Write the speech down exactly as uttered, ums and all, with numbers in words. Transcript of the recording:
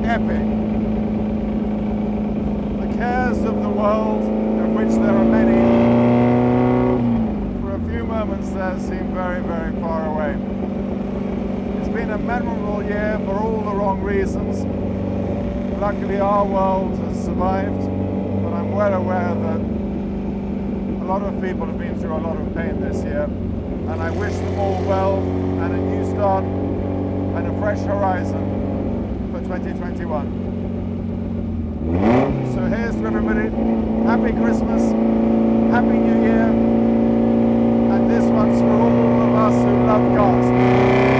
epic. The cares of the world, of which there are many, for a few moments there seem very, very far away. It's been a memorable year for all the wrong reasons. Luckily our world has survived, but I'm well aware that a lot of people have been through a lot of pain this year, and I wish them all well and a new start and a fresh horizon for twenty twenty-one. So here's to everybody, Happy Christmas, Happy New Year, and this one's for all of us who love cars.